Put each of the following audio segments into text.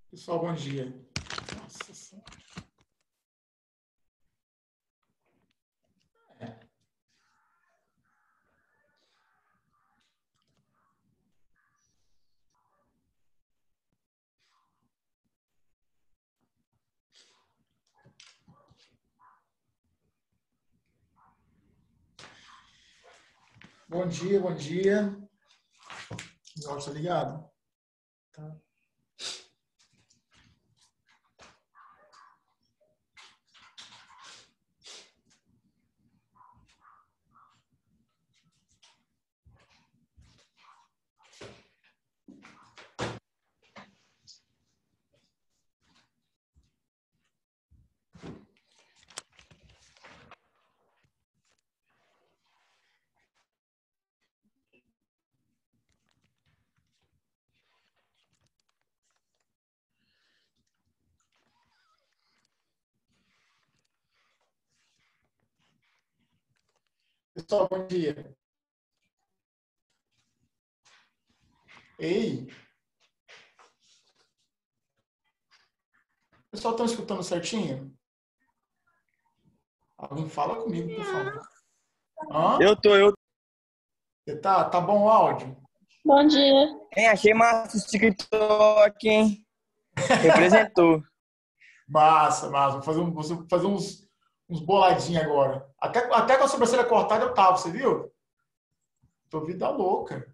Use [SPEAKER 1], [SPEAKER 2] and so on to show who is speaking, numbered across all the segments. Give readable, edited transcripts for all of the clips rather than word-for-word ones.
[SPEAKER 1] Pessoal, bom dia. Nossa Senhora. Bom dia, bom dia. O áudio está ligado? Tá. Pessoal, bom dia. Ei, pessoal, estão escutando certinho? Alguém fala comigo, por favor. Hã?
[SPEAKER 2] Eu.
[SPEAKER 1] Você tá bom o áudio?
[SPEAKER 3] Bom dia.
[SPEAKER 2] Achei massa o TikTok, hein? Representou.
[SPEAKER 1] Massa. Vou fazer uns boladinhos agora. Até com a sobrancelha cortada eu tava, você viu? Tô vida louca.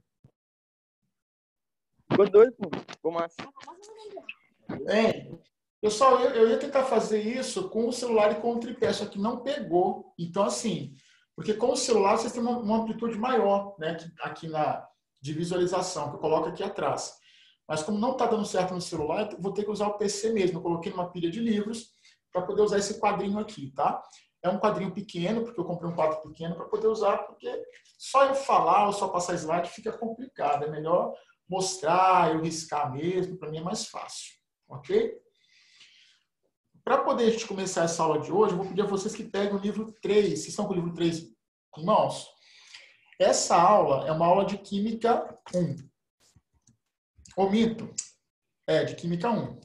[SPEAKER 2] Ficou doido, pô. Ficou massa.
[SPEAKER 1] Hein? Pessoal, eu ia tentar fazer isso com o celular e com o tripé, só que não pegou. Então, assim, porque com o celular vocês têm uma amplitude maior, né? Aqui de visualização, que eu coloco aqui atrás. Mas como não está dando certo no celular, eu vou ter que usar o PC mesmo. Eu coloquei numa pilha de livros para poder usar esse quadrinho aqui, tá? É um quadrinho pequeno, porque eu comprei um quadro pequeno para poder usar, porque só eu falar ou só passar slide fica complicado. É melhor mostrar, eu riscar mesmo, para mim é mais fácil, ok? Para poder a gente começar essa aula de hoje, eu vou pedir a vocês que peguem o livro 3. Vocês estão com o livro 3 em mãos? Essa aula é uma aula de Química 1. Omito. De Química 1.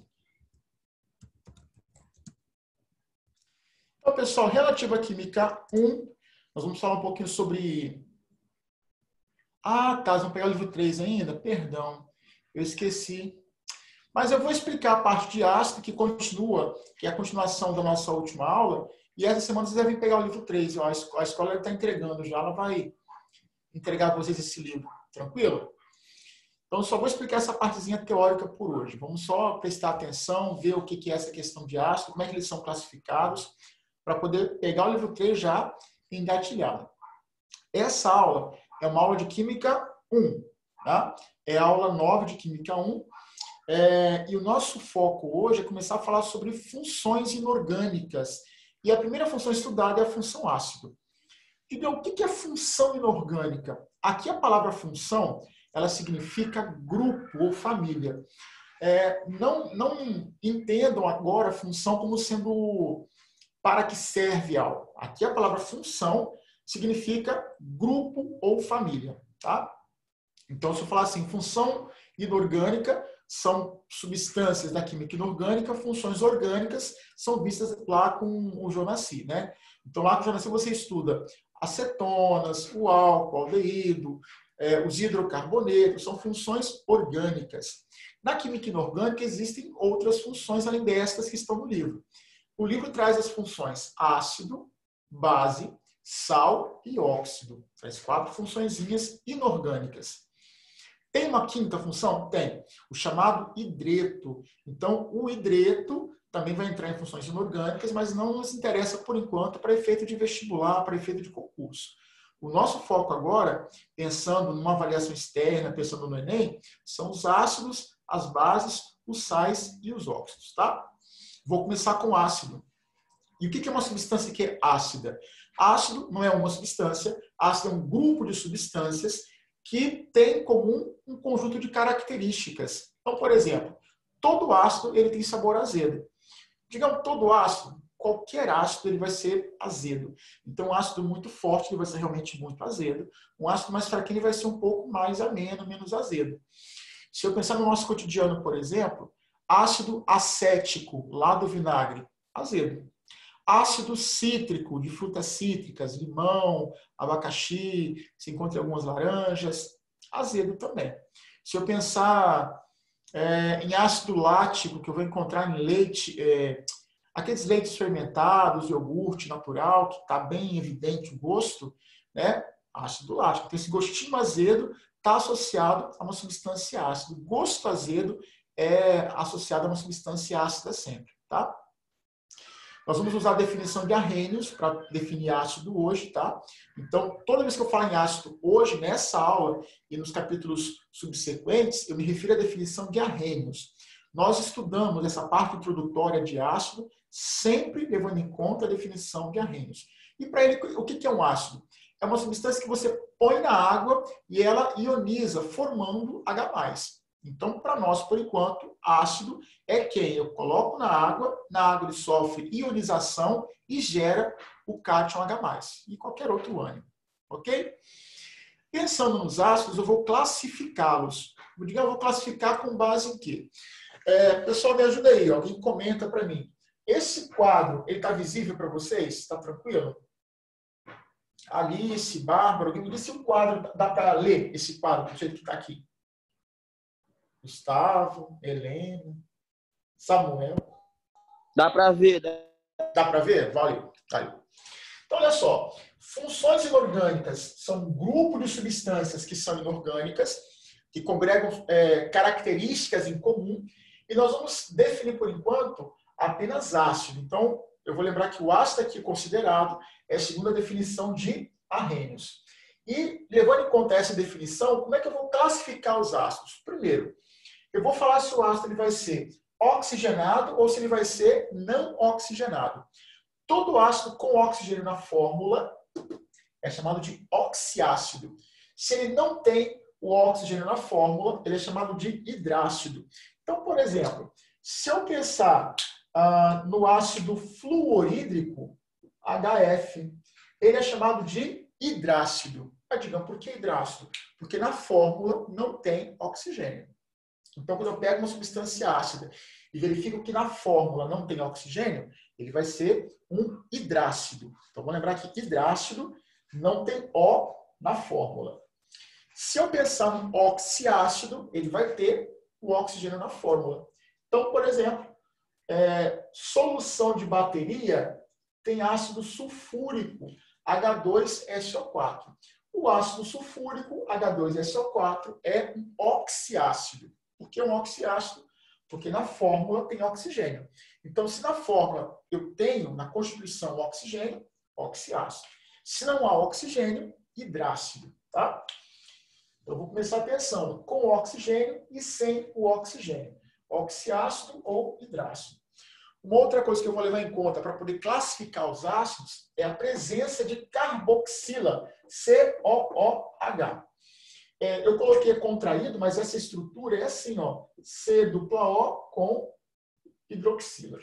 [SPEAKER 1] Então, pessoal, relativo à Química 1, nós vamos falar um pouquinho sobre... Ah, tá, vocês vão pegar o livro 3 ainda? Perdão, eu esqueci. Mas eu vou explicar a parte de ácido que continua, que é a continuação da nossa última aula, e essa semana vocês devem pegar o livro 3. A escola está entregando já, ela vai entregar para vocês esse livro, tranquilo? Então, eu só vou explicar essa partezinha teórica por hoje. Vamos só prestar atenção, ver o que é essa questão de ácido, como é que eles são classificados, para poder pegar o livro 3 já engatilhado. Essa aula é uma aula de Química 1, tá? É a aula 9 de Química 1. E o nosso foco hoje é começar a falar sobre funções inorgânicas. E a primeira função estudada é a função ácido. Então, o que é função inorgânica? Aqui a palavra função, ela significa grupo ou família. Não entendam agora função como sendo para que serve algo. Aqui a palavra função significa grupo ou família, tá? Então, se eu falar assim, função inorgânica são substâncias da química inorgânica, funções orgânicas são vistas lá com o Jonassy, né? Então, lá com o Jonassy você estuda acetonas, o álcool, o aldeído, os hidrocarbonetos, são funções orgânicas. Na química inorgânica existem outras funções além destas que estão no livro. O livro traz as funções ácido, base, sal e óxido. Traz 4 funçõezinhas inorgânicas. Tem uma quinta função? Tem. O chamado hidreto. Então, o hidreto também vai entrar em funções inorgânicas, mas não nos interessa, por enquanto, para efeito de vestibular, para efeito de concurso. O nosso foco agora, pensando numa avaliação externa, pensando no Enem, são os ácidos, as bases, os sais e os óxidos, tá? Vou começar com ácido. E o que é uma substância que é ácida? Ácido não é uma substância, ácido é um grupo de substâncias que tem em comum um conjunto de características. Então, por exemplo, todo ácido ele tem sabor azedo. Digamos, todo ácido, qualquer ácido ele vai ser azedo. Então, um ácido muito forte ele vai ser realmente muito azedo. Um ácido mais fraquinho ele vai ser um pouco mais ameno, menos azedo. Se eu pensar no nosso cotidiano, por exemplo, Ácido acético, lá do vinagre, azedo. Ácido cítrico, de frutas cítricas, limão, abacaxi, se encontra em algumas laranjas, azedo também. Se eu pensar em ácido lático, que eu vou encontrar em leite, aqueles leites fermentados, iogurte natural, que está bem evidente o gosto, né? Ácido lático. Então, esse gostinho azedo está associado a uma substância ácida. O gosto azedo é associado a uma substância ácida sempre, tá? Nós vamos usar a definição de Arrhenius para definir ácido hoje, tá? Então, toda vez que eu falo em ácido hoje, nessa aula e nos capítulos subsequentes, eu me refiro à definição de Arrhenius. Nós estudamos essa parte introdutória de ácido, sempre levando em conta a definição de Arrhenius. E para ele, o que é um ácido? É uma substância que você põe na água e ela ioniza, formando H+. Então, para nós, por enquanto, ácido é quem eu coloco na água ele sofre ionização e gera o cátion H+, e qualquer outro ânion, ok? Pensando nos ácidos, eu vou classificá-los. Eu vou classificar com base em quê? Pessoal, me ajuda aí, alguém comenta para mim. Esse quadro, ele está visível para vocês? Está tranquilo? Alice, Bárbara, alguém me disse se o quadro, dá para ler esse quadro do jeito que está aqui? Gustavo, Helena, Samuel.
[SPEAKER 2] Dá para ver.
[SPEAKER 1] Dá para ver? Valeu. Valeu. Então, olha só. Funções inorgânicas são um grupo de substâncias que são inorgânicas, que congregam características em comum, e nós vamos definir, por enquanto, apenas ácido. Então, eu vou lembrar que o ácido aqui considerado é a segunda definição de Arrhenius. E, levando em conta essa definição, como é que eu vou classificar os ácidos? Primeiro, eu vou falar se o ácido ele vai ser oxigenado ou se ele vai ser não oxigenado. Todo ácido com oxigênio na fórmula é chamado de oxiácido. Se ele não tem o oxigênio na fórmula, ele é chamado de hidrácido. Então, por exemplo, se eu pensar no ácido fluorídrico, HF, ele é chamado de hidrácido. Mas digam, por que hidrácido? Porque na fórmula não tem oxigênio. Então, quando eu pego uma substância ácida e verifico que na fórmula não tem oxigênio, ele vai ser um hidrácido. Então, vamos lembrar que hidrácido não tem O na fórmula. Se eu pensar no oxiácido, ele vai ter o oxigênio na fórmula. Então, por exemplo, solução de bateria tem ácido sulfúrico, H2SO4. O ácido sulfúrico, H2SO4, é um oxiácido. Por que um oxiácido? Porque na fórmula tem oxigênio. Então, se na fórmula eu tenho, na constituição, oxigênio, oxiácido. Se não há oxigênio, hidrácido. Tá? Então, eu vou começar pensando com oxigênio e sem o oxigênio. Oxiácido ou hidrácido. Uma outra coisa que eu vou levar em conta para poder classificar os ácidos é a presença de carboxila, COOH. Eu coloquei contraído, mas essa estrutura é assim, ó, C-O com hidroxila.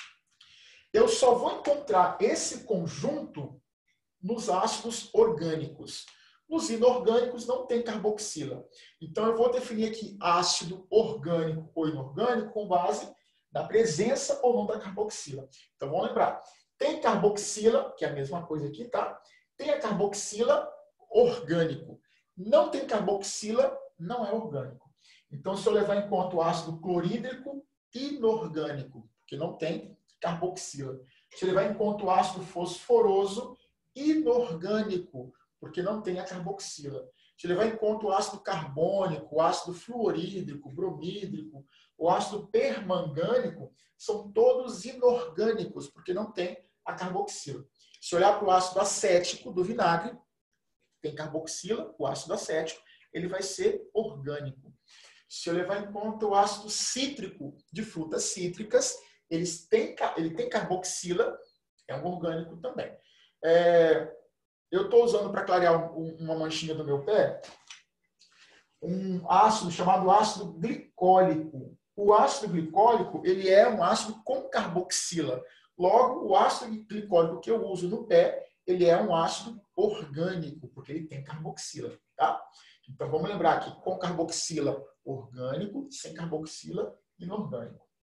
[SPEAKER 1] Eu só vou encontrar esse conjunto nos ácidos orgânicos. Nos inorgânicos não tem carboxila. Então, eu vou definir aqui ácido orgânico ou inorgânico com base na presença ou não da carboxila. Então, vamos lembrar. Tem carboxila, que é a mesma coisa aqui, tá? Tem a carboxila orgânico. Não tem carboxila, não é orgânico. Então, se eu levar em conta o ácido clorídrico inorgânico, porque não tem carboxila. Se eu levar em conta o ácido fosforoso inorgânico, porque não tem a carboxila. Se eu levar em conta o ácido carbônico, o ácido fluorídrico, bromídrico, o ácido permangânico, são todos inorgânicos, porque não tem a carboxila. Se olhar para o ácido acético do vinagre, tem carboxila, o ácido acético, ele vai ser orgânico. Se eu levar em conta o ácido cítrico de frutas cítricas, ele tem carboxila, é um orgânico também. Eu estou usando para clarear uma manchinha do meu pé, um ácido chamado ácido glicólico. O ácido glicólico, ele é um ácido com carboxila. Logo, o ácido glicólico que eu uso no pé, ele é um ácido orgânico, porque ele tem carboxila, tá? Então, vamos lembrar aqui, com carboxila orgânico, sem carboxila inorgânico.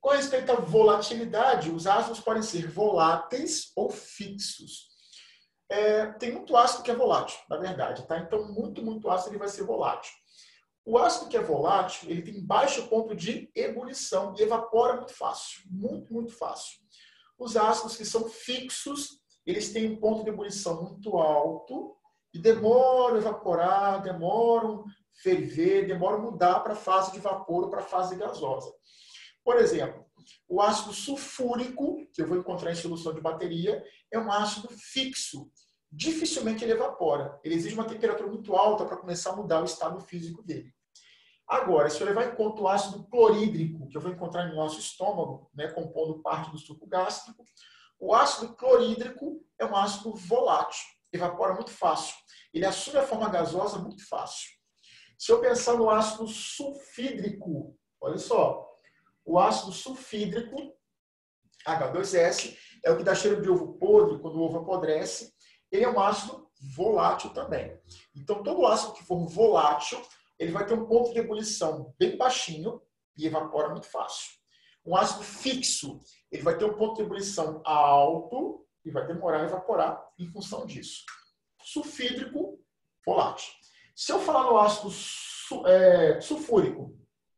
[SPEAKER 1] Com respeito à volatilidade, os ácidos podem ser voláteis ou fixos. Tem muito ácido que é volátil, na verdade, tá? Então, muito ácido ele vai ser volátil. O ácido que é volátil, ele tem baixo ponto de ebulição e evapora muito fácil, muito fácil. Os ácidos que são fixos, eles têm um ponto de ebulição muito alto e demoram a evaporar, demoram a ferver, demoram a mudar para a fase de vapor ou para a fase gasosa. Por exemplo, o ácido sulfúrico, que eu vou encontrar em solução de bateria, é um ácido fixo. Dificilmente ele evapora. Ele exige uma temperatura muito alta para começar a mudar o estado físico dele. Agora, se eu levar em conta o ácido clorídrico, que eu vou encontrar no nosso estômago, né, compondo parte do suco gástrico, o ácido clorídrico é um ácido volátil, evapora muito fácil. Ele assume a forma gasosa muito fácil. Se eu pensar no ácido sulfídrico, olha só, o ácido sulfídrico, H2S, é o que dá cheiro de ovo podre quando o ovo apodrece. Ele é um ácido volátil também. Então, todo ácido que for volátil, ele vai ter um ponto de ebulição bem baixinho e evapora muito fácil. Um ácido fixo, ele vai ter um ponto de ebulição alto e vai demorar a evaporar em função disso. Sulfídrico, volátil. Se eu falar no ácido sulfúrico,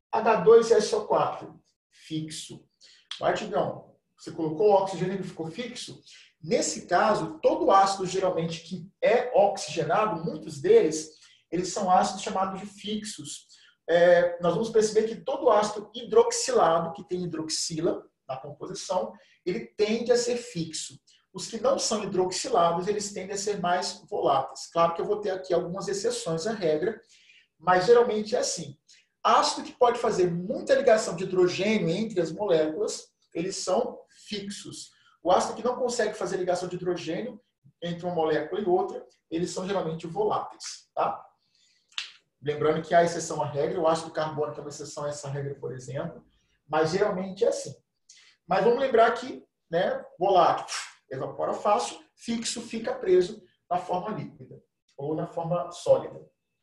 [SPEAKER 1] H2SO4, fixo. Vai, Tigão, você colocou o oxigênio e ficou fixo? Nesse caso, todo ácido geralmente que é oxigenado, muitos deles, eles são ácidos chamados de fixos. Nós vamos perceber que todo ácido hidroxilado, que tem hidroxila na composição, ele tende a ser fixo. Os que não são hidroxilados, eles tendem a ser mais voláteis. Claro que eu vou ter aqui algumas exceções à regra, mas geralmente é assim. Ácido que pode fazer muita ligação de hidrogênio entre as moléculas, eles são fixos. O ácido que não consegue fazer ligação de hidrogênio entre uma molécula e outra, eles são geralmente voláteis. Tá? Lembrando que há exceção à regra, o ácido carbônico é uma exceção a essa regra, por exemplo, mas geralmente é assim. Mas vamos lembrar que, né, volátil evapora fácil, fixo fica preso na forma líquida ou na forma sólida.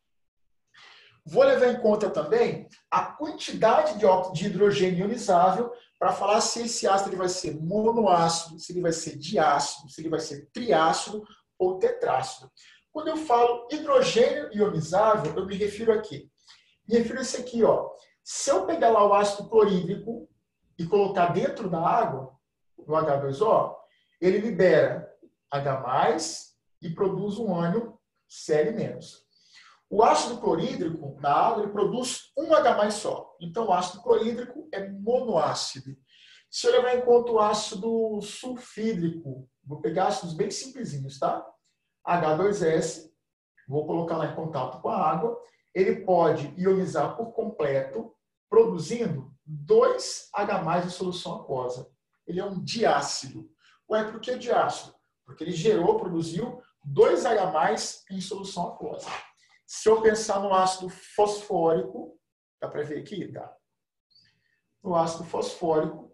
[SPEAKER 1] Vou levar em conta também a quantidade de hidrogênio ionizável para falar se esse ácido ele vai ser monoácido, se ele vai ser diácido, se ele vai ser triácido ou tetrácido. Quando eu falo hidrogênio ionizável, eu me refiro a quê? Me refiro a isso aqui, ó. Se eu pegar lá o ácido clorídrico e colocar dentro da água, no H2O, ele libera H+, e produz um ânion Cl-. O ácido clorídrico, na água, ele produz um H+ só. Então, o ácido clorídrico é monoácido. Se eu levar em conta o ácido sulfídrico, vou pegar ácidos bem simplesinhos, tá? H2S, vou colocar lá em contato com a água. Ele pode ionizar por completo, produzindo 2 H+ em solução aquosa. Ele é um diácido. Ué, por que diácido? Porque ele produziu 2 H+ em solução aquosa. Se eu pensar no ácido fosfórico, dá para ver aqui? Dá. No ácido fosfórico,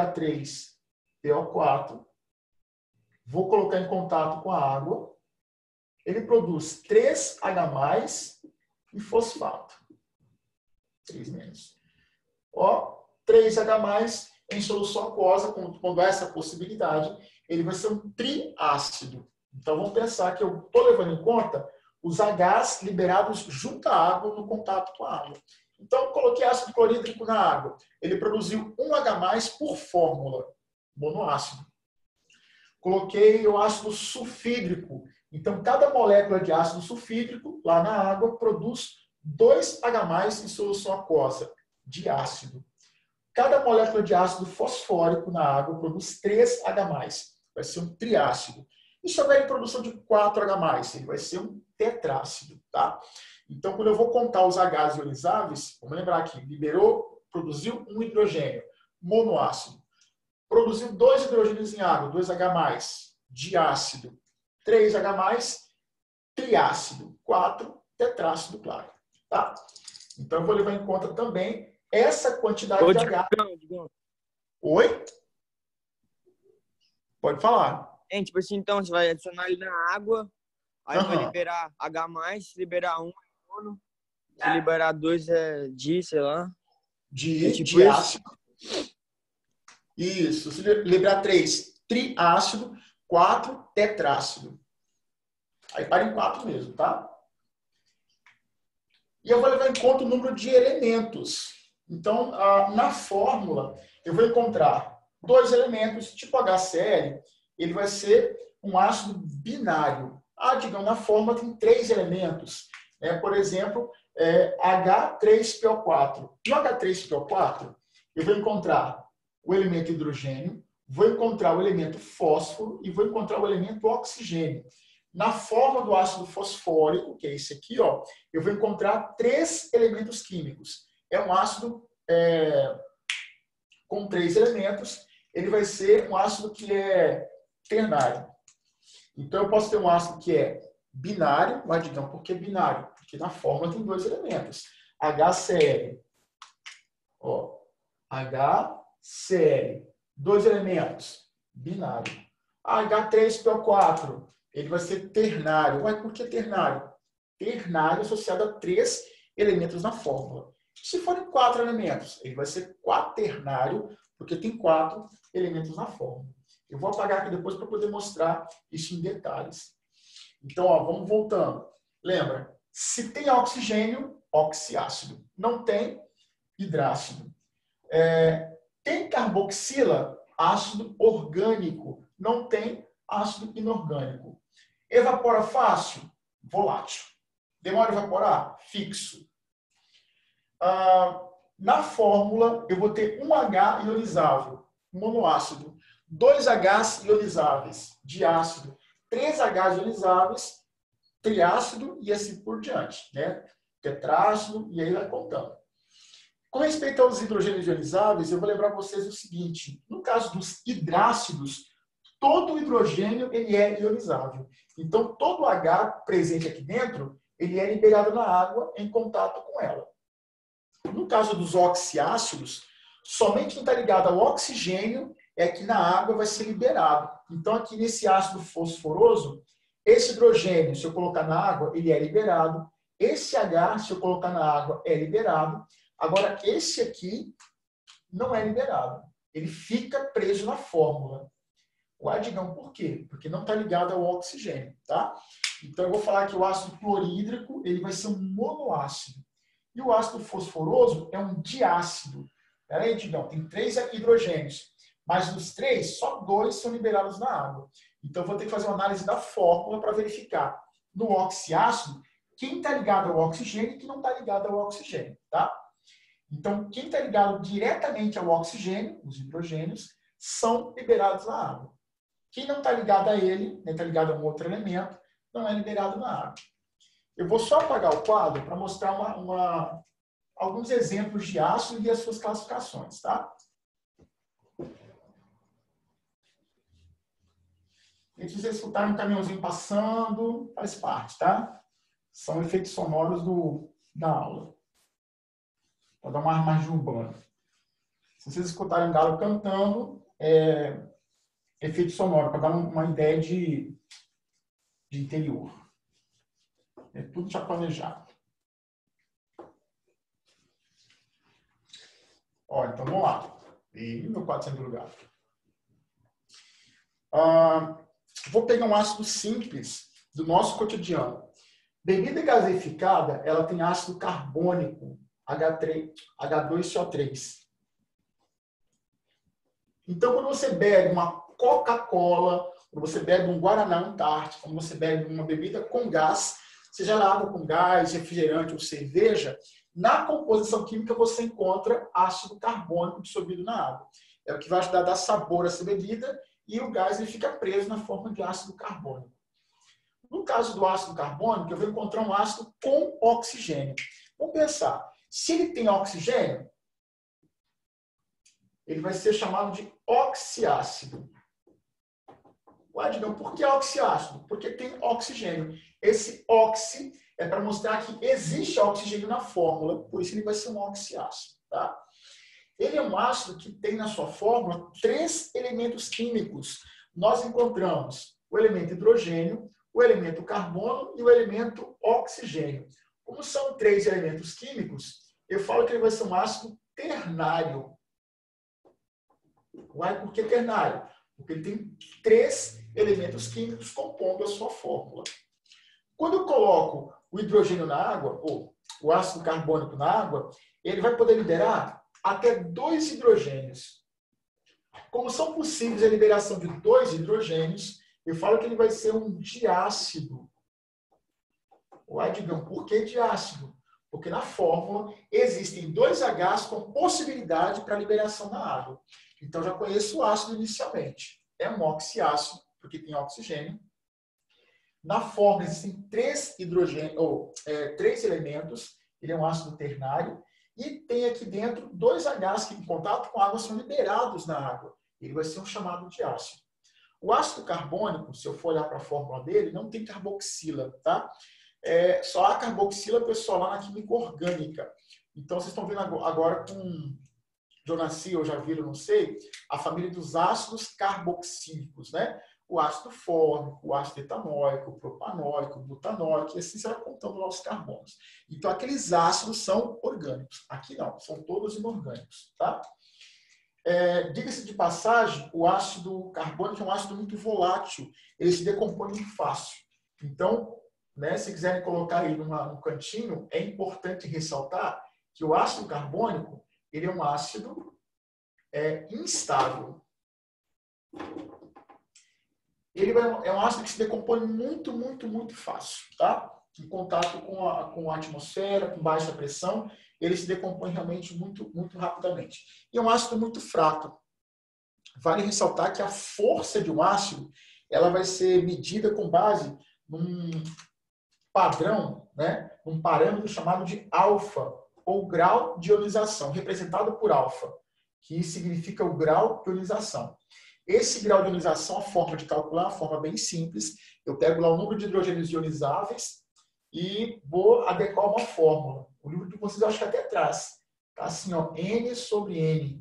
[SPEAKER 1] H3PO4, vou colocar em contato com a água, ele produz 3 H+ e fosfato. 3 menos. Ó, 3 H+ em solução aquosa, quando há essa possibilidade, ele vai ser um triácido. Então, vamos pensar que eu estou levando em conta os Hs liberados junto à água no contato com a água. Então, eu coloquei ácido clorídrico na água. Ele produziu um H+ por fórmula, monoácido. Coloquei o ácido sulfídrico. Então, cada molécula de ácido sulfídrico, lá na água, produz 2 H+ em solução aquosa, diácido. Cada molécula de ácido fosfórico na água produz 3 H+. Vai ser um triácido. E se houver produção de 4 H+, ele vai ser um tetrácido. Tá? Então, quando eu vou contar os Hs ionizáveis, vamos lembrar aqui, produziu um hidrogênio, monoácido. Produziu 2 hidrogênios em água, 2 H+, diácido. 3 H+, triácido. 4, tetrácido, claro. Tá? Então, eu vou levar em conta também essa quantidade de H. Oi? Pode falar.
[SPEAKER 2] Tipo assim, então, você vai adicionar ele na água, aí vai liberar H+, se liberar 1 é mono, se liberar 2 é di, sei lá.
[SPEAKER 1] Diácido. Isso. Se lembrar 3, triácido. 4, tetrácido. Aí para em 4 mesmo, tá? E eu vou levar em conta o número de elementos. Então, na fórmula, eu vou encontrar 2 elementos, tipo HCl, ele vai ser um ácido binário. Digamos, na fórmula tem 3 elementos. Por exemplo, H3PO4. No H3PO4, eu vou encontrar o elemento hidrogênio, vou encontrar o elemento fósforo e vou encontrar o elemento oxigênio. Na forma do ácido fosfórico, que é esse aqui, ó, eu vou encontrar 3 elementos químicos. É um ácido com 3 elementos, ele vai ser um ácido que é ternário. Então, eu posso ter um ácido que é binário, mas digamos, por que binário? Porque na forma tem 2 elementos. HCl. Ó, HCl. 2 elementos. Binário. H3PO4. Ele vai ser ternário. Mas por que ternário? Ternário associado a 3 elementos na fórmula. Se forem 4 elementos, ele vai ser quaternário, porque tem 4 elementos na fórmula. Eu vou apagar aqui depois para poder mostrar isso em detalhes. Então, ó, vamos voltando. Lembra, se tem oxigênio, oxiácido. Não tem, hidrácido. Tem carboxila, ácido orgânico. Não tem, ácido inorgânico. Evapora fácil, volátil. Demora a evaporar? Fixo. Na fórmula, eu vou ter um H ionizável, monoácido. 2 Hs ionizáveis, diácido. 3 Hs ionizáveis, triácido e assim por diante, né? Tetrácido, e aí vai contando. Com respeito aos hidrogênios ionizáveis, eu vou lembrar vocês o seguinte: no caso dos hidrácidos, todo hidrogênio ele é ionizável. Então, todo H presente aqui dentro, ele é liberado na água em contato com ela. No caso dos oxiácidos, somente quem está ligado ao oxigênio é que na água vai ser liberado. Então, aqui nesse ácido fosforoso, esse hidrogênio, se eu colocar na água, ele é liberado. Esse H, se eu colocar na água, é liberado. Agora, esse aqui não é liberado. Ele fica preso na fórmula. Digamos, por quê? Porque não está ligado ao oxigênio, tá? Então, eu vou falar que o ácido clorídrico ele vai ser um monoácido. E o ácido fosforoso é um diácido. Peraí, Digão, tem 3 hidrogênios. Mas dos 3, só 2 são liberados na água. Então, eu vou ter que fazer uma análise da fórmula para verificar no oxiácido quem está ligado ao oxigênio e quem não está ligado ao oxigênio, tá? Então, quem está ligado diretamente ao oxigênio, os hidrogênios, são liberados na água. Quem não está ligado a ele, está ligado a um outro elemento, não é liberado na água. Eu vou só apagar o quadro para mostrar alguns exemplos de ácido e as suas classificações, tá? E se vocês escutarem um caminhãozinho passando, faz parte, tá? São efeitos sonoros da aula. Para dar uma imagem urbana. Se vocês escutarem um galo cantando, efeito sonoro, para dar uma ideia de interior. É tudo já planejado. Ó, então vamos lá. E meu quadro sempre lugar. Vou pegar um ácido simples do nosso cotidiano. Bebida gaseificada, ela tem ácido carbônico, H2CO3. Então, quando você bebe uma Coca-Cola, quando você bebe um Guaraná Antártica, quando você bebe uma bebida com gás, seja ela água com gás, refrigerante ou cerveja, na composição química você encontra ácido carbônico dissolvido na água. É o que vai ajudar a dar sabor a essa bebida e o gás ele fica preso na forma de ácido carbônico. No caso do ácido carbônico, eu vou encontrar um ácido com oxigênio. Vamos pensar, se ele tem oxigênio, ele vai ser chamado de oxiácido. Digam, por que oxiácido? Porque tem oxigênio. Esse oxi é para mostrar que existe oxigênio na fórmula, por isso ele vai ser um oxiácido. Tá? Ele é um ácido que tem na sua fórmula 3 elementos químicos. Nós encontramos o elemento hidrogênio, o elemento carbono e o elemento oxigênio. Como são 3 elementos químicos, eu falo que ele vai ser um ácido ternário. Uai, por que ternário? Porque ele tem 3 elementos químicos compondo a sua fórmula. Quando eu coloco o hidrogênio na água, ou o ácido carbônico na água, ele vai poder liberar até 2 hidrogênios. Como são possíveis a liberação de 2 hidrogênios, eu falo que ele vai ser um diácido. Uai, Digão, por que diácido? Porque na fórmula existem 2 Hs com possibilidade para liberação na água. Então, já conheço o ácido inicialmente. É um oxiácido, porque tem oxigênio. Na fórmula existem 3 elementos. Ele é um ácido ternário. E tem aqui dentro 2 Hs que, em contato com a água, são liberados na água. Ele vai ser um chamado diácido. O ácido carbônico, se eu for olhar para a fórmula dele, não tem carboxila, tá? Só há carboxila, pessoal, lá na química orgânica. Então, vocês estão vendo agora com Jonaci, ou já viram, não sei, a família dos ácidos carboxílicos, né? O ácido fórmico, o ácido etanóico, o propanóico, o butanóico, e assim você vai contando lá os carbonos. Então, aqueles ácidos são orgânicos. Aqui não, são todos inorgânicos, tá? Diga-se de passagem, o ácido carbônico é um ácido muito volátil. Ele se decompõe muito fácil. Então, né, se quiserem colocar aí num cantinho, é importante ressaltar que o ácido carbônico ele é um ácido instável. Ele é um ácido que se decompõe muito, muito, muito fácil, tá? Em contato com a atmosfera, com baixa pressão, ele se decompõe realmente muito, muito rapidamente. E é um ácido muito fraco. Vale ressaltar que a força de um ácido ela vai ser medida com base num padrão, né? Um parâmetro chamado de alfa, ou grau de ionização, representado por alfa, que significa o grau de ionização. Esse grau de ionização, a forma de calcular, é uma forma bem simples. Eu pego lá o número de hidrogênios ionizáveis e vou adequar uma fórmula. O livro de vocês eu acho que até traz. Tá assim, ó, N sobre N.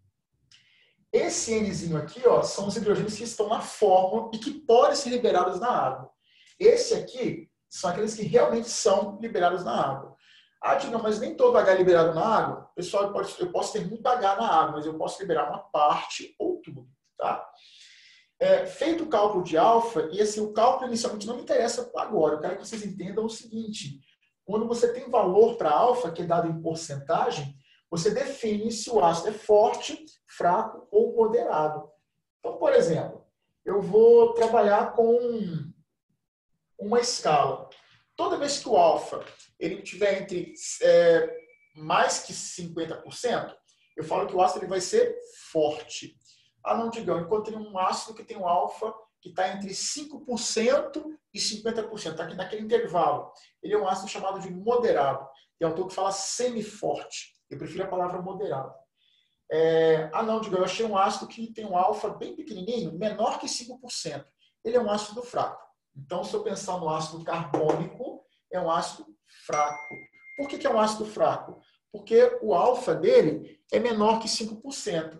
[SPEAKER 1] Esse Nzinho aqui, ó, são os hidrogênios que estão na fórmula e que podem ser liberados na água. Esse aqui são aqueles que realmente são liberados na água. Não, mas nem todo H é liberado na água. Pessoal, eu posso ter muito H na água, mas eu posso liberar uma parte ou tudo. Tá? Feito o cálculo de alfa, e assim, o cálculo inicialmente não me interessa agora. Eu quero que vocês entendam o seguinte. Quando você tem valor para alfa, que é dado em porcentagem, você define se o ácido é forte, fraco ou moderado. Então, por exemplo, eu vou trabalhar com uma escala. Toda vez que o alfa ele tiver entre mais que 50%, eu falo que o ácido ele vai ser forte. Não, Digão, encontrei um ácido que tem um alfa que está entre 5% e 50%, está aqui naquele intervalo. Ele é um ácido chamado de moderado. Tem autor que fala semi-forte. Eu prefiro a palavra moderado. Não, Digão, eu achei um ácido que tem um alfa bem pequenininho, menor que 5%. Ele é um ácido fraco. Então, se eu pensar no ácido carbônico, é um ácido fraco. Por que é um ácido fraco? Porque o alfa dele é menor que 5%.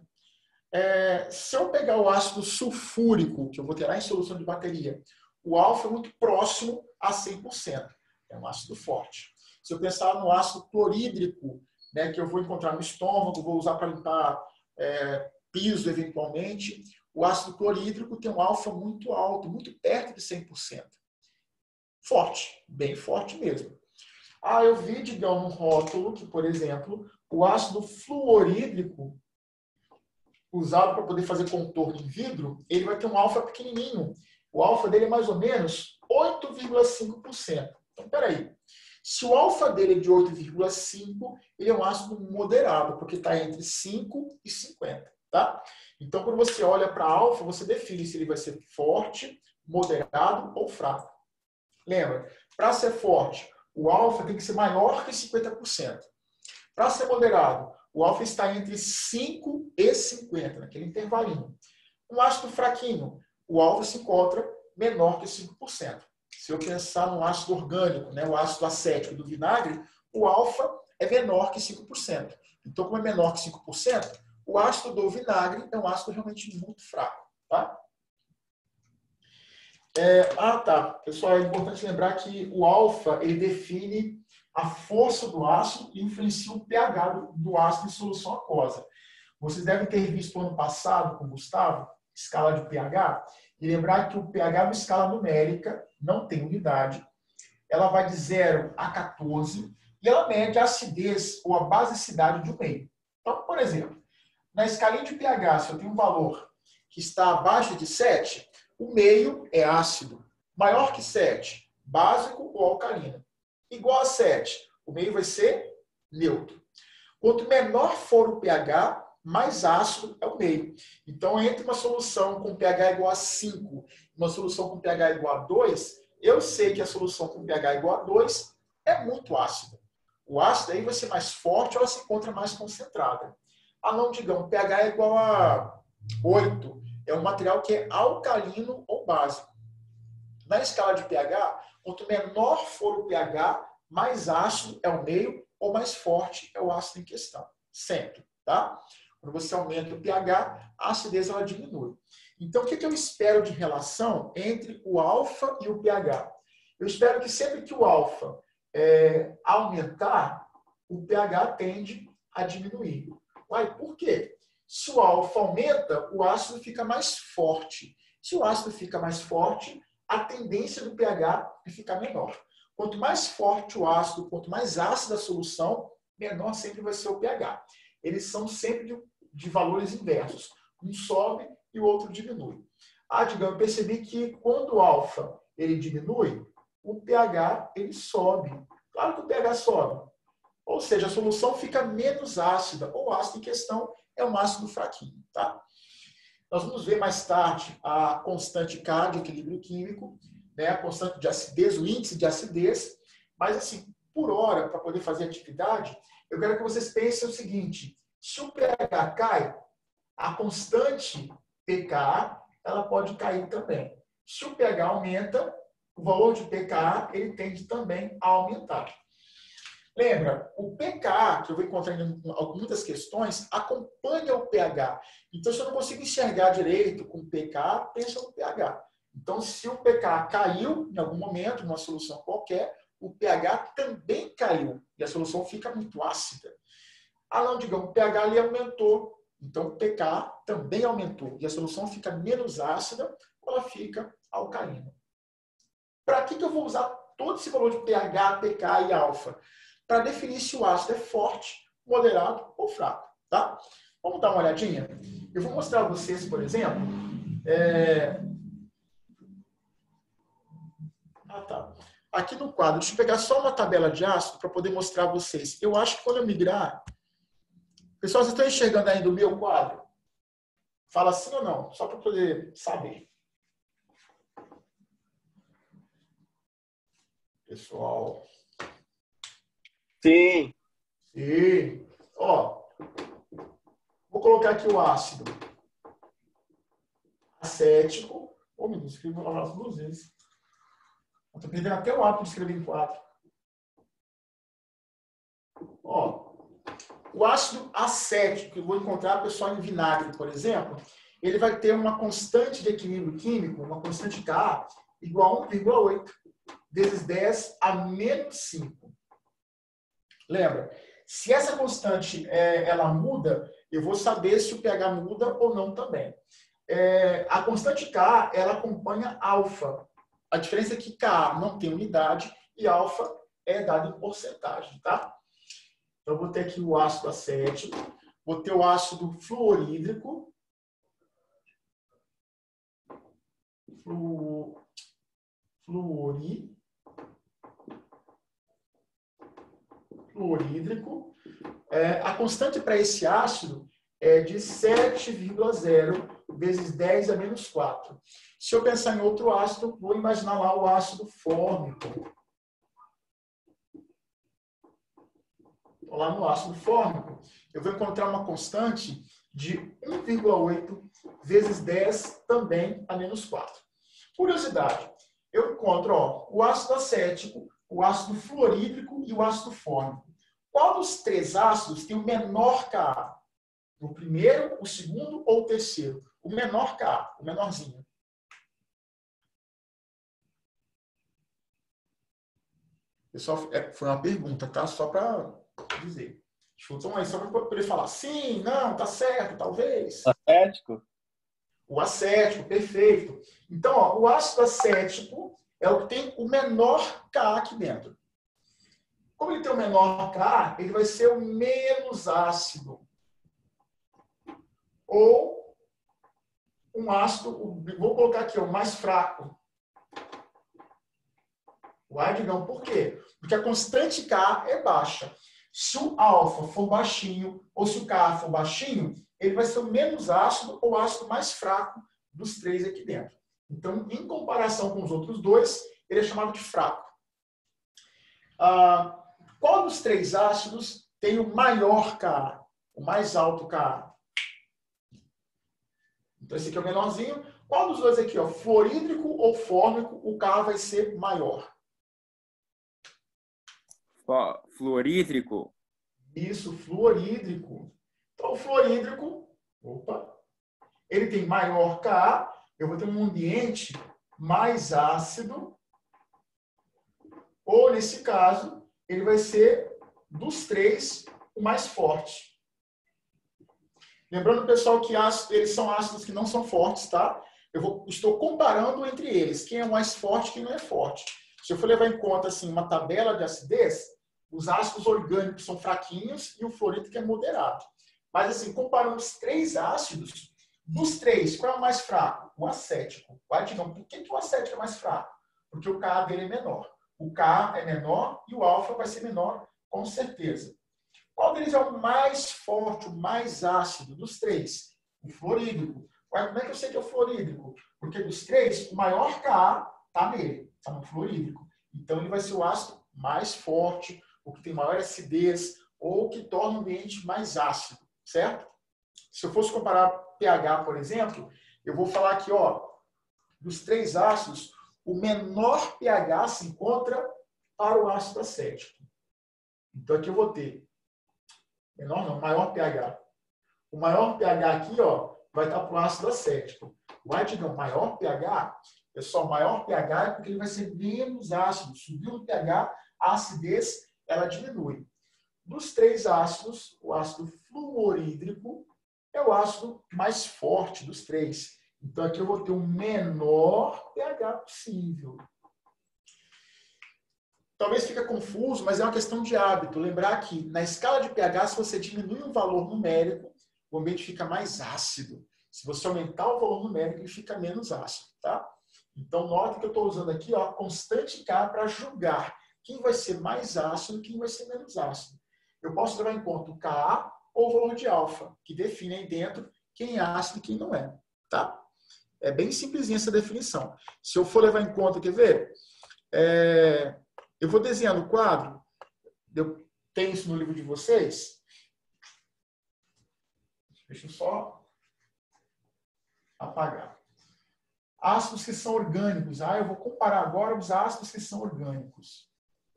[SPEAKER 1] Se eu pegar o ácido sulfúrico, que eu vou ter lá em solução de bateria, o alfa é muito próximo a 100%. É um ácido forte. Se eu pensar no ácido clorídrico, né, que eu vou encontrar no estômago, vou usar para limpar piso eventualmente, o ácido clorídrico tem um alfa muito alto, muito perto de 100%. Forte, bem forte mesmo. Eu vi, digamos, no rótulo que, por exemplo, o ácido fluorídrico, usado para poder fazer contorno em vidro, ele vai ter um alfa pequenininho. O alfa dele é mais ou menos 8,5%. Então, peraí. Se o alfa dele é de 8,5, ele é um ácido moderado, porque está entre 5 e 50. Tá? Então, quando você olha para alfa, você define se ele vai ser forte, moderado ou fraco. Lembra, para ser forte, o alfa tem que ser maior que 50%. Para ser moderado, o alfa está entre 5 e 50, naquele intervalinho. Um ácido fraquinho, o alfa se encontra menor que 5%. Se eu pensar no ácido orgânico, né, o ácido acético do vinagre, o alfa é menor que 5%. Então, como é menor que 5%, o ácido do vinagre é um ácido realmente muito fraco. Tá? Pessoal, é importante lembrar que o alfa ele define a força do ácido e influencia o pH do ácido em solução aquosa. Vocês devem ter visto ano passado com o Gustavo, escala de pH, e lembrar que o pH é uma escala numérica, não tem unidade. Ela vai de 0 a 14 e ela mede a acidez ou a basicidade de um meio. Então, por exemplo, na escalinha de pH, se eu tenho um valor que está abaixo de 7, o meio é ácido. Maior que 7, básico ou alcalino. Igual a 7, o meio vai ser neutro. Quanto menor for o pH, mais ácido é o meio. Então, entre uma solução com pH igual a 5 e uma solução com pH igual a 2, eu sei que a solução com pH igual a 2 é muito ácida. O ácido aí vai ser mais forte ou ela se encontra mais concentrada. Ah, não, digamos, pH é igual a 8. É um material que é alcalino ou básico. Na escala de pH, quanto menor for o pH, mais ácido é o meio ou mais forte é o ácido em questão. Sempre, tá? Quando você aumenta o pH, a acidez ela diminui. Então, o que eu espero de relação entre o alfa e o pH? Eu espero que sempre que o alfa aumentar, o pH tende a diminuir. Uai, por quê? Se o alfa aumenta, o ácido fica mais forte. Se o ácido fica mais forte, a tendência do pH é ficar menor. Quanto mais forte o ácido, quanto mais ácida a solução, menor sempre vai ser o pH. Eles são sempre de valores inversos. Um sobe e o outro diminui. Digamos, eu percebi que quando o alfa ele diminui, o pH ele sobe. Claro que o pH sobe. Ou seja, a solução fica menos ácida, ou o ácido em questão é um ácido fraquinho. Tá? Nós vamos ver mais tarde a constante K de equilíbrio químico, né, a constante de acidez, o índice de acidez. Mas, assim, por hora, para poder fazer atividade, eu quero que vocês pensem o seguinte: se o pH cai, a constante pKa ela pode cair também. Se o pH aumenta, o valor de pKa ele tende também a aumentar. Lembra, o pKa, que eu vou encontrar em muitas questões, acompanha o pH. Então, se eu não consigo enxergar direito com o pKa, pensa no pH. Então, se o pKa caiu em algum momento, numa solução qualquer, o pH também caiu e a solução fica muito ácida. Não, digamos, o pH ali aumentou, então o pKa também aumentou e a solução fica menos ácida ou ela fica alcalina. Para que eu vou usar todo esse valor de pH, pKa e alfa? Para definir se o ácido é forte, moderado ou fraco. Tá? Vamos dar uma olhadinha? Eu vou mostrar a vocês, por exemplo, tá. Aqui no quadro, deixa eu pegar só uma tabela de ácido para poder mostrar a vocês. Eu acho que quando eu migrar... Pessoal, vocês estão enxergando ainda o meu quadro? Fala sim ou não, só para poder saber. Pessoal...
[SPEAKER 2] Sim.
[SPEAKER 1] Sim. Ó, vou colocar aqui o ácido acético. Ô, menino, escrevi as duas vezes. Estou perdendo até o hábito de escrever em 4. Ó, o ácido acético, que eu vou encontrar pessoal em vinagre, por exemplo, ele vai ter uma constante de equilíbrio químico, uma constante Ka, igual a 1,8 vezes 10 a menos 5. Lembra? Se essa constante ela muda, eu vou saber se o pH muda ou não também. A constante K, ela acompanha alfa. A diferença é que K não tem unidade e alfa é dado em porcentagem, tá? Então, eu vou ter aqui o ácido acético, vou ter o ácido fluorídrico, fluorídrico. A constante para esse ácido é de 7,0 vezes 10 a menos 4. Se eu pensar em outro ácido, vou imaginar lá o ácido fórmico. Lá no ácido fórmico, eu vou encontrar uma constante de 1,8 vezes 10 também a menos 4. Curiosidade, eu encontro o ácido acético, o ácido fluorídrico e o ácido fórmico. Qual dos três ácidos tem o menor Ka? O primeiro, o segundo ou o terceiro? O menor Ka, o menorzinho. Pessoal, foi uma pergunta, tá? Só para dizer. Chutam aí só para poder falar sim, não, tá certo, talvez.
[SPEAKER 3] Acético?
[SPEAKER 1] O acético, perfeito. Então, ó, o ácido acético é o que tem o menor Ka aqui dentro. Como ele tem o menor Ka, ele vai ser o menos ácido. Ou um ácido, vou colocar aqui, o mais fraco. O ardigão, por quê? Porque a constante K é baixa. Se o alfa for baixinho, ou se o Ka for baixinho, ele vai ser o menos ácido ou ácido mais fraco dos três aqui dentro. Então, em comparação com os outros dois, ele é chamado de fraco. Qual dos três ácidos tem o maior Ka? O mais alto Ka? Então, esse aqui é o menorzinho. Qual dos dois aqui, ó, fluorídrico ou fórmico, o Ka vai ser maior?
[SPEAKER 2] Fluorídrico.
[SPEAKER 1] Isso, fluorídrico. Então, o fluorídrico, ele tem maior Ka, eu vou ter um ambiente mais ácido, ou, nesse caso, ele vai ser, dos três, o mais forte. Lembrando, pessoal, que eles são ácidos que não são fortes, tá? Estou comparando entre eles, quem é o mais forte e quem não é forte. Se eu for levar em conta assim, uma tabela de acidez, os ácidos orgânicos são fraquinhos e o fluorídrico é moderado. Mas, assim, comparando os três ácidos, dos três, qual é o mais fraco? O acético. Por que o acético é mais fraco? Porque o Ka dele é menor. O Ka é menor e o alfa vai ser menor, com certeza. Qual deles é o mais forte, o mais ácido dos três? O fluorídrico. Como é que eu sei que é o fluorídrico? Porque dos três, o maior Ka está nele, está no fluorídrico. Então, ele vai ser o ácido mais forte, o que tem maior acidez, ou que torna o ambiente mais ácido, certo? Se eu fosse comparar pH, por exemplo, eu vou falar aqui, ó, dos três ácidos, o menor pH se encontra para o ácido acético. Então, aqui eu vou ter menor não, maior pH. O maior pH aqui, ó, vai estar para o ácido acético. O ardigão, maior pH, pessoal, maior pH é porque ele vai ser menos ácido. Subiu o pH, a acidez, ela diminui. Dos três ácidos, o ácido fluorídrico é o ácido mais forte dos três. Então, aqui eu vou ter o menor pH possível. Talvez fique confuso, mas é uma questão de hábito. Lembrar que na escala de pH, se você diminui um valor numérico, o ambiente fica mais ácido. Se você aumentar o valor numérico, ele fica menos ácido. Tá? Então, note que eu estou usando aqui ó, a constante K para julgar quem vai ser mais ácido e quem vai ser menos ácido. Eu posso levar em conta o Ka ou o valor de alfa, que define aí dentro quem é ácido e quem não é. Tá? É bem simplesinha essa definição. Se eu for levar em conta, quer ver? Eu vou desenhar no quadro, eu tenho isso no livro de vocês. Deixa eu só apagar. Ácidos que são orgânicos. Eu vou comparar agora os ácidos que são orgânicos.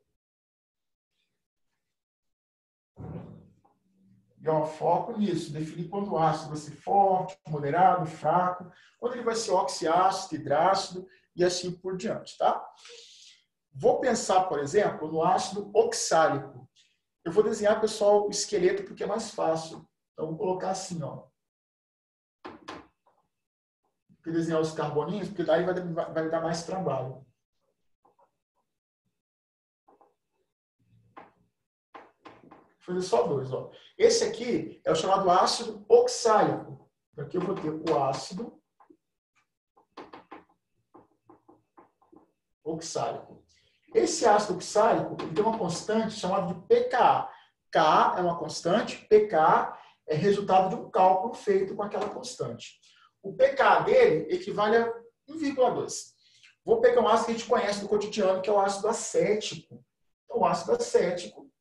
[SPEAKER 1] E ó, foco nisso, definir quando o ácido vai ser forte, moderado, fraco, quando ele vai ser oxiácido, hidrácido e assim por diante, tá? Vou pensar, por exemplo, no ácido oxálico. Eu vou desenhar, pessoal, o esqueleto porque é mais fácil. Então, vou colocar assim, ó. Vou desenhar os carboninhos, porque daí vai dar mais trabalho. Vou fazer só dois, ó. Esse aqui é o chamado ácido oxálico. Aqui eu vou ter o ácido oxálico. Esse ácido oxálico ele tem uma constante chamada de pKa. Ka é uma constante, pK é resultado de um cálculo feito com aquela constante. O pK dele equivale a 1,2. Vou pegar um ácido que a gente conhece do cotidiano, que é o ácido acético. Então, o ácido acético,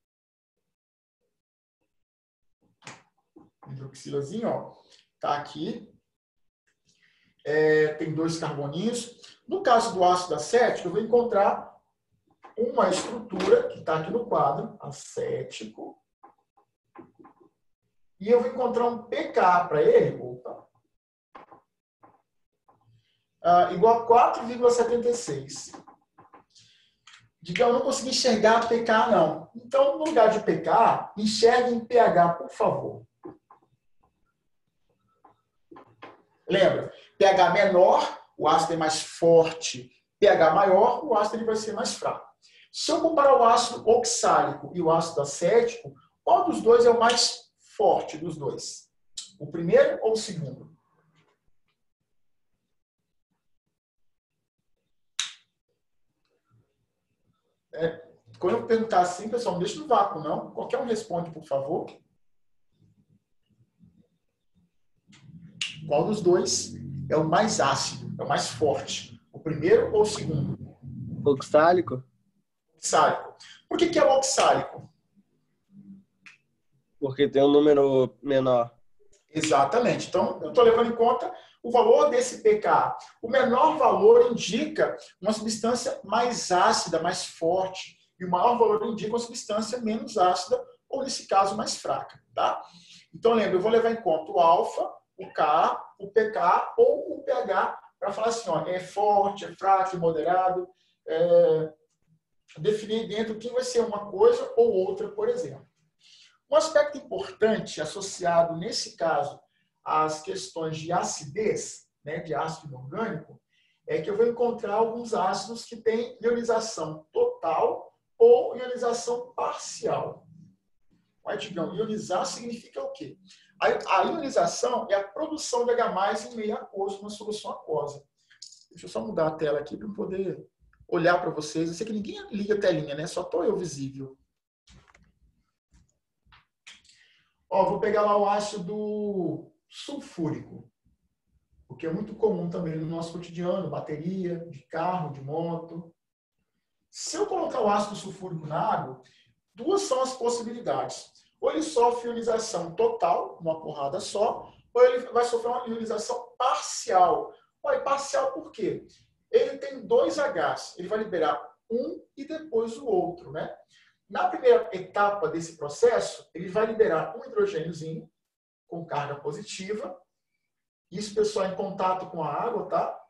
[SPEAKER 1] hidroxilazinho, ó, tá aqui. Tem dois carboninhos. No caso do ácido acético, eu vou encontrar uma estrutura que está aqui no quadro, acético. E eu vou encontrar um pK para ele, igual a 4,76. Digamos, eu não consegui enxergar pK, não. Então, no lugar de pK, enxergue em pH, por favor. Lembra? pH menor, o ácido é mais forte. pH maior, o ácido ele vai ser mais fraco. Se eu comparar o ácido oxálico e o ácido acético, qual dos dois é o mais forte dos dois? O primeiro ou o segundo? Quando eu perguntar assim, pessoal, não deixa no vácuo, não. Qualquer um responde, por favor. Qual dos dois é o mais ácido, é o mais forte? O primeiro ou o segundo?
[SPEAKER 2] Oxálico?
[SPEAKER 1] Oxálico. Por que é o oxálico?
[SPEAKER 2] Porque tem um número menor.
[SPEAKER 1] Exatamente. Então, eu estou levando em conta o valor desse pK. O menor valor indica uma substância mais ácida, mais forte. E o maior valor indica uma substância menos ácida, ou nesse caso, mais fraca. Tá? Então, lembra, eu vou levar em conta o alfa, o K, o pK ou o pH, para falar assim, ó, é forte, é fraco, é moderado. Definir dentro quem vai ser uma coisa ou outra, por exemplo. Um aspecto importante associado, nesse caso, às questões de acidez, né, de ácido inorgânico, é que eu vou encontrar alguns ácidos que têm ionização total ou ionização parcial. Mas, digamos, ionizar significa o quê? A ionização é a produção de H+, em meio aquoso, numa solução aquosa. Deixa eu só mudar a tela aqui para eu poder olhar para vocês. Eu sei que ninguém liga a telinha, né? Só estou eu visível. Ó, vou pegar lá o ácido sulfúrico, o que é muito comum também no nosso cotidiano, bateria, de carro, de moto. Se eu colocar o ácido sulfúrico na água, duas são as possibilidades. Ou ele sofre ionização total, uma porrada só, ou ele vai sofrer uma ionização parcial. Olha, parcial por quê? Ele tem dois Hs, ele vai liberar um e depois o outro, né? Na primeira etapa desse processo, ele vai liberar um hidrogêniozinho com carga positiva. Isso, pessoal, em contato com a água, tá?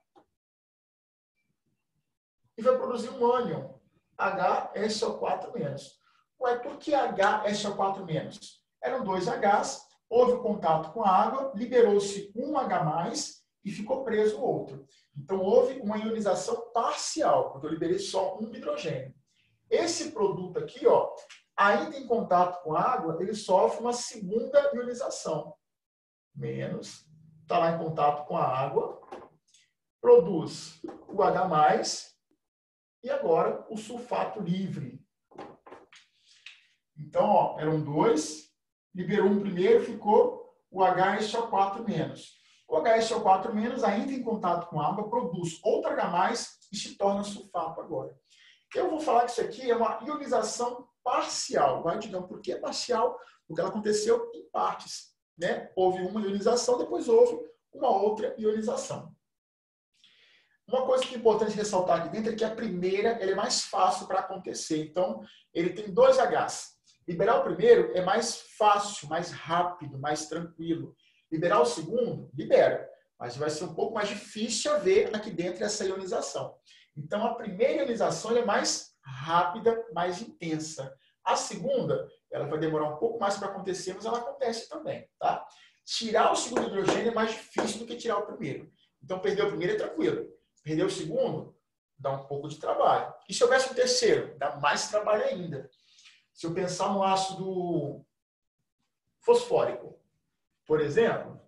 [SPEAKER 1] E vai produzir um ânion, HSO4-. Ué, por que HSO4-? Eram dois Hs, houve contato com a água, liberou-se um H+, e ficou preso o outro. Então, houve uma ionização parcial, porque eu liberei só um hidrogênio. Esse produto aqui, ó, ainda em contato com a água, ele sofre uma segunda ionização. Menos, está lá em contato com a água, produz o H+, e agora o sulfato livre. Então, ó, eram dois, liberou um primeiro, ficou o HSO4-. O HSO4-, ainda em contato com a água, produz outro H+, e se torna sulfato agora. Eu vou falar que isso aqui é uma ionização parcial. Vai, digamos, por que parcial? Porque ela aconteceu em partes, né? Houve uma ionização, depois houve uma outra ionização. Uma coisa que é importante ressaltar aqui dentro é que a primeira ela é mais fácil para acontecer. Então, ele tem dois Hs. Liberar o primeiro é mais fácil, mais rápido, mais tranquilo. Liberar o segundo, libera. Mas vai ser um pouco mais difícil haver aqui dentro essa ionização. Então, a primeira ionização é mais rápida, mais intensa. A segunda, ela vai demorar um pouco mais para acontecer, mas ela acontece também, tá? Tirar o segundo hidrogênio é mais difícil do que tirar o primeiro. Então, perder o primeiro é tranquilo. Perder o segundo, dá um pouco de trabalho. E se houvesse um terceiro, dá mais trabalho ainda. Se eu pensar no ácido fosfórico, por exemplo,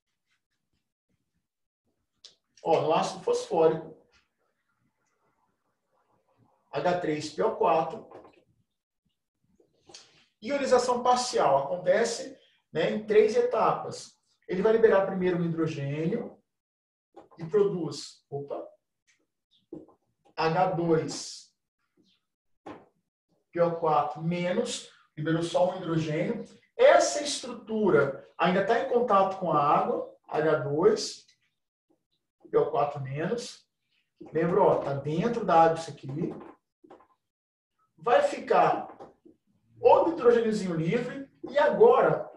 [SPEAKER 1] ó, no ácido fosfórico, H3PO4, ionização parcial acontece, né, em 3 etapas. Ele vai liberar primeiro um hidrogênio e produz, H2PO4-, liberou só um hidrogênio. Essa estrutura ainda está em contato com a água, H2PO4-. Lembra, ó, está dentro da água isso aqui. Vai ficar outro hidrogêniozinho livre e agora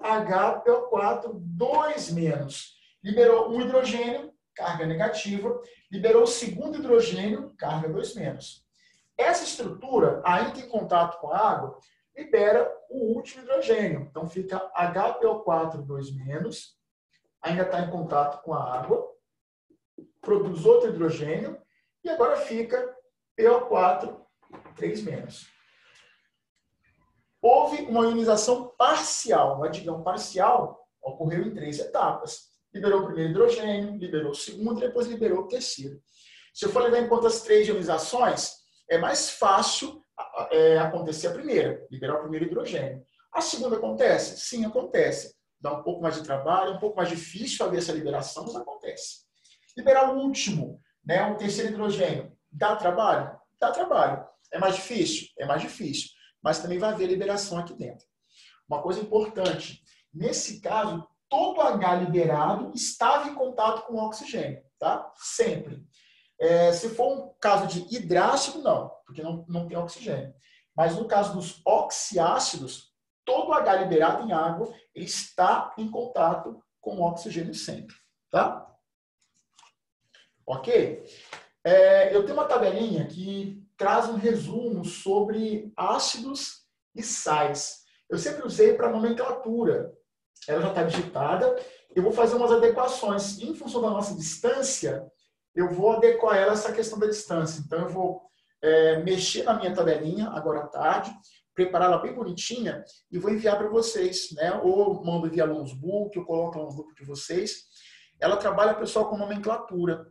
[SPEAKER 1] HPO4-2-. Liberou um hidrogênio, carga negativa, liberou o segundo hidrogênio, carga 2-. Essa estrutura, ainda em contato com a água, libera o último hidrogênio. Então, fica HPO4 2-, ainda está em contato com a água, produz outro hidrogênio, e agora fica PO4 3-. Houve uma ionização parcial. O adigão parcial ocorreu em 3 etapas. Liberou o primeiro hidrogênio, liberou o segundo e depois liberou o terceiro. Se eu for levar em conta as 3 ionizações, é mais fácil acontecer a primeira, liberar o primeiro hidrogênio. A segunda acontece? Sim, acontece. Dá um pouco mais de trabalho, um pouco mais difícil fazer essa liberação, mas acontece. Liberar o último, né, o terceiro hidrogênio, dá trabalho? Dá trabalho. É mais difícil? É mais difícil. Mas também vai haver liberação aqui dentro. Uma coisa importante, nesse caso, todo H liberado estava em contato com o oxigênio, tá? Sempre. Se for um caso de hidrácido, não, porque não tem oxigênio. Mas no caso dos oxiácidos, todo H liberado em água ele está em contato com o oxigênio sempre, tá? Ok? Eu tenho uma tabelinha que traz um resumo sobre ácidos e sais. Eu sempre usei para nomenclatura. Ela já está digitada. Eu vou fazer umas adequações. Em função da nossa distância, eu vou adequar ela a essa questão da distância. Então, eu vou mexer na minha tabelinha agora à tarde, preparar ela bem bonitinha e vou enviar para vocês, né? Ou mando via Alunosbook, eu coloco lá no grupo de vocês. Ela trabalha, pessoal, com nomenclatura.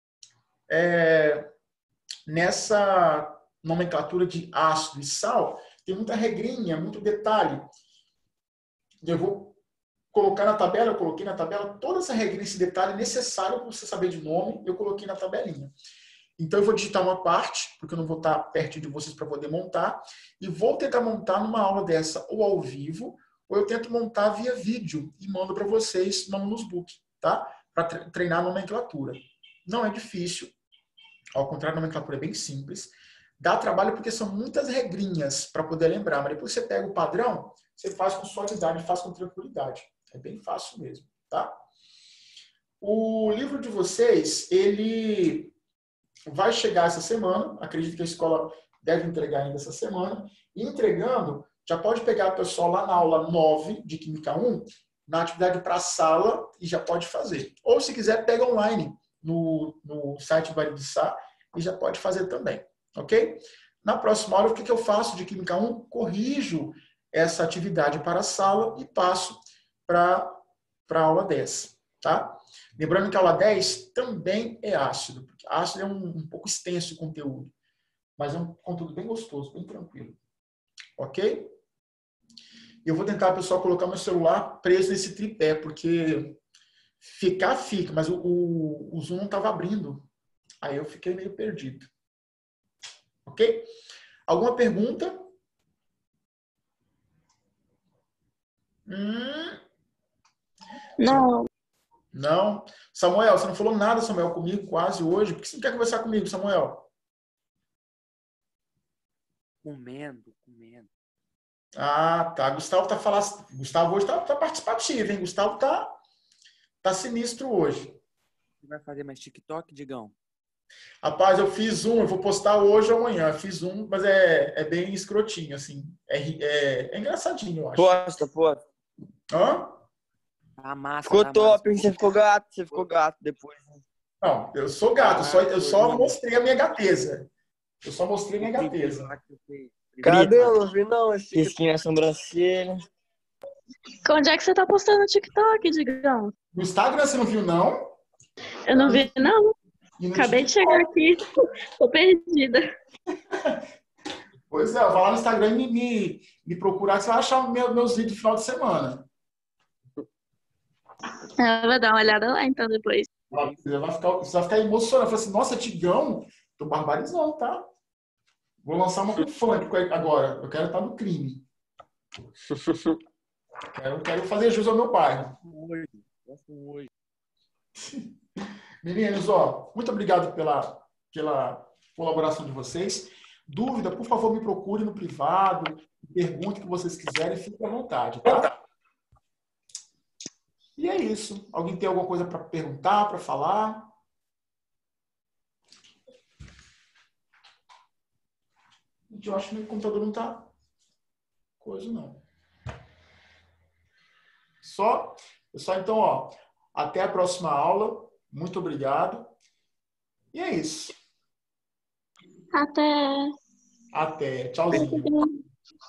[SPEAKER 1] Nessa nomenclatura de ácido e sal, tem muita regrinha, muito detalhe. Eu vou colocar na tabela, eu coloquei na tabela toda essa regrinha, esse detalhe necessário para você saber de nome, eu coloquei na tabelinha. Então, eu vou digitar uma parte, porque eu não vou estar perto de vocês para poder montar, e vou tentar montar numa aula dessa ou ao vivo, ou eu tento montar via vídeo e mando para vocês no Alunosbook, tá? Para treinar a nomenclatura. Não é difícil, ao contrário, a nomenclatura é bem simples. Dá trabalho porque são muitas regrinhas para poder lembrar, mas depois você pega o padrão, você faz com suavidade, faz com tranquilidade. É bem fácil mesmo, tá? O livro de vocês, ele vai chegar essa semana, acredito que a escola deve entregar ainda essa semana, e entregando, já pode pegar o pessoal lá na aula 9 de Química 1, na atividade para a sala, e já pode fazer. Ou, se quiser, pega online no site do Aribissá e já pode fazer também, ok? Na próxima aula, o que eu faço de Química 1? Corrijo essa atividade para a sala e passo para a aula 10, tá? Lembrando que a aula 10 também é ácido, porque ácido é um pouco extenso o conteúdo, mas é um conteúdo bem gostoso, bem tranquilo, ok? Eu vou tentar, pessoal, colocar meu celular preso nesse tripé, porque fica, mas o Zoom não estava abrindo. Aí eu fiquei meio perdido. Ok? Alguma pergunta?
[SPEAKER 3] Não.
[SPEAKER 1] Não? Samuel, você não falou nada, Samuel, comigo quase hoje. Por que você não quer conversar comigo, Samuel?
[SPEAKER 4] Comendo.
[SPEAKER 1] Ah, tá. Gustavo tá falando. Gustavo hoje tá participativo, hein? Gustavo tá sinistro hoje.
[SPEAKER 4] Você vai fazer mais TikTok, Digão?
[SPEAKER 1] Rapaz, eu fiz eu vou postar hoje ou amanhã. Eu fiz mas é bem escrotinho, assim. É engraçadinho, eu acho.
[SPEAKER 2] Posta.
[SPEAKER 1] Hã?
[SPEAKER 4] Tá massa.
[SPEAKER 2] Ficou top, hein? Você ficou gato depois.
[SPEAKER 1] Não, eu sou gato, eu só mostrei a minha gateza. Eu só mostrei minha gateza.
[SPEAKER 2] Cadê? Eu não vi, não. Risquinho na sobrancelha.
[SPEAKER 3] Onde é que você tá postando no TikTok, Digão?
[SPEAKER 1] No Instagram você não viu, não?
[SPEAKER 3] Eu não vi, não.
[SPEAKER 1] E no
[SPEAKER 3] Acabei de
[SPEAKER 1] TikTok?
[SPEAKER 3] chegar aqui. Tô perdida.
[SPEAKER 1] Pois é, vai lá no Instagram e me procurar que você vai achar meus vídeos no final de semana.
[SPEAKER 3] Eu vou dar uma olhada lá, então, depois.
[SPEAKER 1] Você vai ficar emocionado. Fala assim, nossa, Tigão, tô barbarizando, tá? Vou lançar uma com funk agora. Eu quero estar no crime. Quero fazer jus ao meu bairro.
[SPEAKER 4] Hoje.
[SPEAKER 1] Meninos, muito obrigado pela colaboração de vocês. Dúvida, por favor, me procure no privado, pergunte o que vocês quiserem, fiquem à vontade, tá? E é isso. Alguém tem alguma coisa para perguntar, para falar? Gente, eu acho que meu computador não tá coisa, não. Pessoal, então, ó, até a próxima aula. Muito obrigado. E é isso.
[SPEAKER 3] Até.
[SPEAKER 1] Até. Tchauzinho.